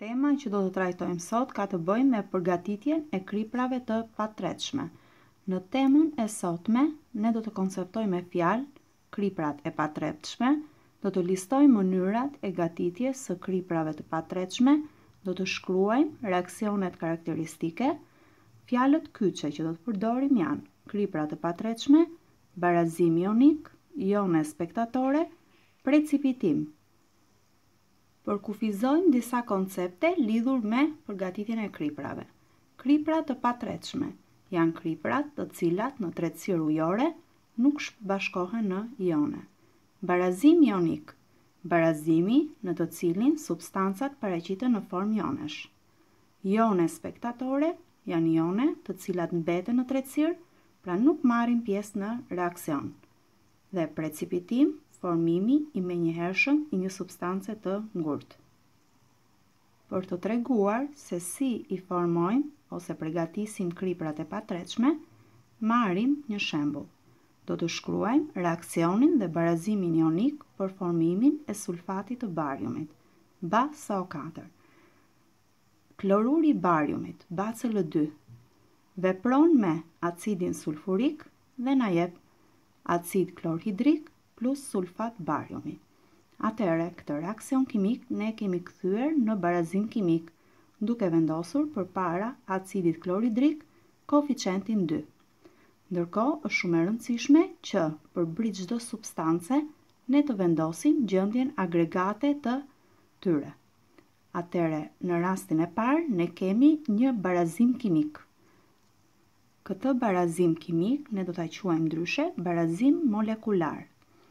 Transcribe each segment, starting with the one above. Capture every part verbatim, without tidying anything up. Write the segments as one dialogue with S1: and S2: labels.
S1: Tema që do të trajtojmë sot ka të bëjë me përgatitjen e kriprave të patretshme. Në temën e sotme, ne do të konceptojmë me fjalë kriprat e patretshme, do të listojmë mënyrat e gatitjes së kriprave të patretshme, do të shkruajmë reaksionet karakteristike. Fjalët kyçe që do të përdorim janë kripra të patretshme, barazim ionik, ione spektatore, precipitim. Përkufizojmë disa koncepte lidhur me përgatitjen e kriprave. Kriprat të patretshme janë kriprat të cilat në tretësirë ujore nuk bashkohen në ione. Barazim ionik, barazimi në të cilin substancat paraqiten në formë ionesh. Ione spektatore janë ione të cilat mbeten në tretësirë, pra nuk marrin pjesë në reakcion. Dhe precipitim, formimi i menjëhershëm i një substance të ngurtë. Për të treguar se si i formojmë ose përgatisim kriprat e patretshme, marrim një shembull. Do të shkruajmë reakcionin dhe barazimin ionik për formimin e sulfatit të bariumit, B a S O katër. Kloruri i bariumit, B a C L dy, vepron me acidin sulfurik dhe na jep acid klorhidrik plus sulfat bariumi. Atëherë, këtë reakcion kimik ne kemi kthyer në barazim kimik, duke vendosur përpara acidit klorhidrik koeficientin dy. Ndërkohë, është shumë e rëndësishme që për mbi çdo substance ne të vendosim gjendjen agregate të tyre. Atëherë, në rastin e parë ne kemi një barazim kimik. Këtë barazim kimik ne do ta quajmë ndryshe barazim molekular.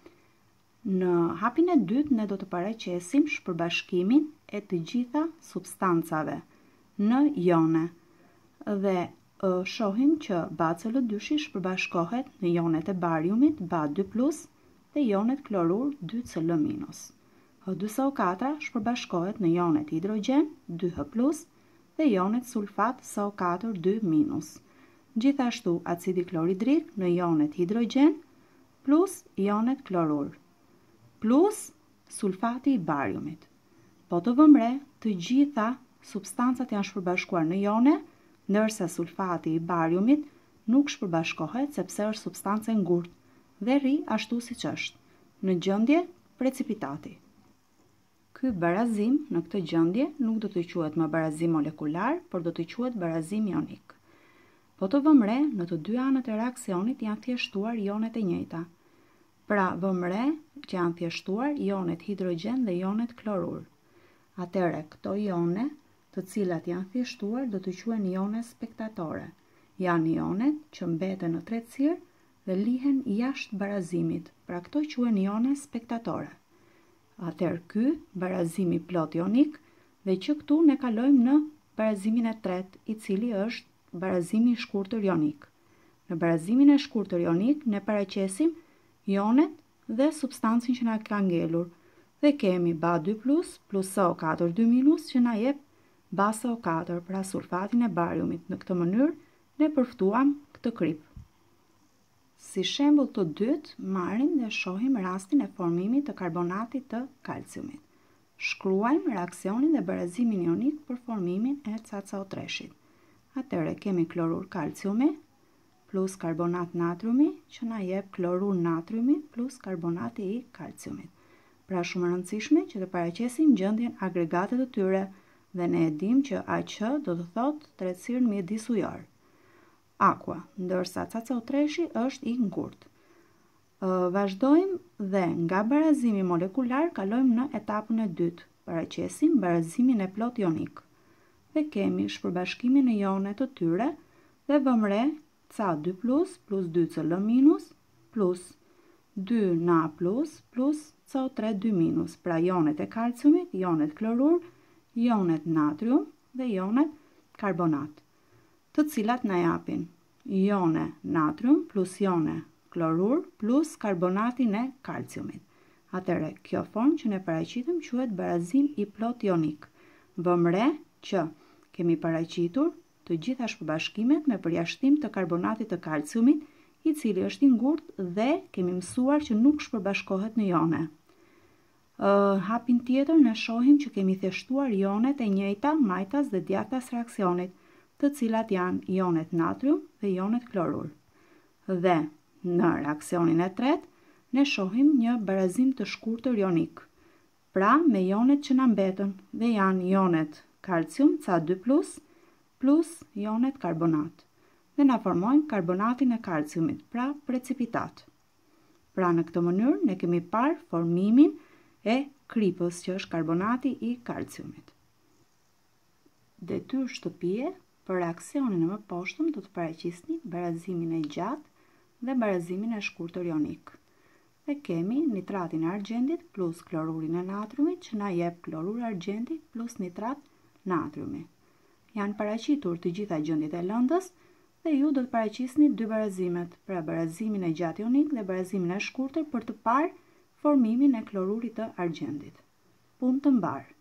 S1: Në hapin e dytë ne do të paraqesim shpërbashkimin e të gjitha substancave në ione dhe uh, shohim që B a C L dy shpërbashkohet në ionet e bariumit B a dy plus dhe ionet klorur dy C L minus. H dy S O katër shpërbashkohet në ionet hidrogen dy H plus dhe ionet sulfat S O katër dy minus. Gjithashtu acidi klorhidrik në ionet hidrogen plus ionet klorur plus sulfati i bariumit. Po të vëmë re, të gjitha substancat janë shpërbashkuar në ione, ndërsa sulfati i bariumit nuk shpërbashkohet sepse është substancë e ngurtë dhe rri ashtu siç është, në gjendje precipitati. Ky barazim në këtë gjendje nuk do të quhet më barazim molekular, por do të quhet barazim ionik. Po të vëmë re, në të dy anët e reaksionit janë thjeshtuar ionet e njëjta. Pra, vëmë re që janë thjeshtuar ionet hidrogen dhe ionet klorur. Atëherë, këto ione, të cilat janë thjeshtuar, do të quhen ione spektatore. Janë ionet që mbeten në tretësirë dhe lihen jashtë barazimit, pra këto quhen ione spektatore. Atëherë, ky barazimi plot ionik dhe që këtu ne kalojmë në barazimin e tretë, i cili është barazimi i shkurtër ionik. Në barazimin e shkurtër ionik ne paraqesim ionet dhe substancën që na ka ngelur dhe kemi B a dy plus plus S O katër dy minus që na jep B a S O katër, pra sulfatin e bariumit. Në këtë mënyrë ne përftuam këtë krip. Si shembull të dytë, marrim dhe shohim rastin e formimit të karbonatit të kalciumit. Shkruajmë reaksionin dhe barazimin ionik për formimin e C a C O tre-shit. Atëherë kemi klorur kalciumi plus karbonat natriumi që na jep klorur natriumi plus karbonati i kalciumit. Pra shumë e rëndësishme që të paraqesim gjendjen agregate të tyre dhe ne e dim që A Q do të thotë tretësirë mjedis ujor. Aqua, ndërsa C a C O tre-shi është i ngurtë. Vazhdojmë dhe nga barazimi molekular kalojmë në etapën e dytë. Paraqesim barazimin e plot ionik. Dhe kemi shpërbashkimin e ionet të tyre dhe vëmë re C a dy plus plus dy C L minus plus dy Na plus plus C O tre dy minus, pra ionet e kalciumit, ionet klorur, ionet natrium dhe ionet karbonat, të cilat na japin ione natrium plus ione klorur plus karbonatin e kalciumit. Atëherë, kjo formë që ne paraqitëm quhet barazim i plot ionik. Vëmë re që kemi paraqitur të gjitha shpërbashkimet me përjashtim të karbonatit të kalciumit, i cili është i ngurtë dhe kemi mësuar që nuk shpërbashkohet në ione. Uh, hapin tjetër ne shohim që kemi theshtuar ionet e njëjta majtas dhe djathtas reakcionit, të cilat janë ionet natrium dhe ionet klorur. Dhe në reakcionin e tretë ne shohim një barazim të shkurtër ionik, pra me ionet që na mbetën dhe janë ionet kalcium C A dy plus plus ionet karbonat dhe na formojnë karbonatin e kalciumit, pra precipitat. Pra në këtë mënyrë ne kemi parë formimin e kripës, që është karbonati i kalciumit. Detyrë shtëpie për reakcionin e mëposhtëm do të paraqisni barazimin e gjatë dhe barazimin e shkurtër ionik. Dhe kemi nitratin e argjendit plus klorurin e natriumit që na jep klorur argjendi plus nitrat natriumi. Janë paraqitur të gjitha gjendjet e lëndës dhe ju do të paraqisni dy barazimet, pra barazimin e gjatë ionik dhe barazimin e shkurtër për të parë formimin e klorurit të argjendit. Punë të mbarë.